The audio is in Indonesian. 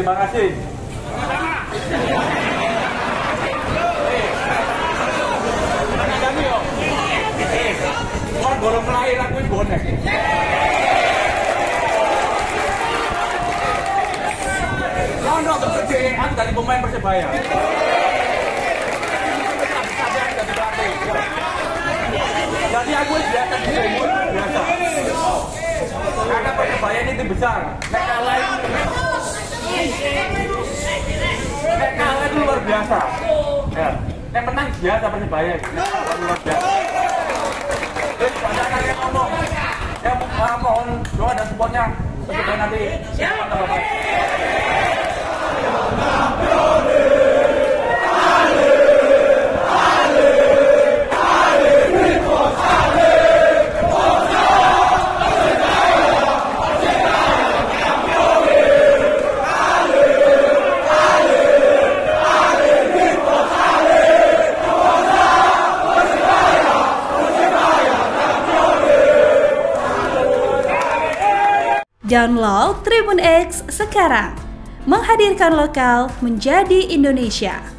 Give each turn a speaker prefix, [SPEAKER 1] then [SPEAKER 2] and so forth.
[SPEAKER 1] terima kasih. Borong lahir aku bonek. Londo kerja aku dari pemain Persebaya. Jadi aku biasa biasa. Karena Persebaya ini tim besar. Nek kalah itu luar biasa. Ya. Nek menang biasa Persebaya. Luar biasa. Banyak yang ngomong, ya mohon doa dan supportnya supaya nanti mantap Bapak.
[SPEAKER 2] Download Tribun X sekarang, menghadirkan lokal menjadi Indonesia.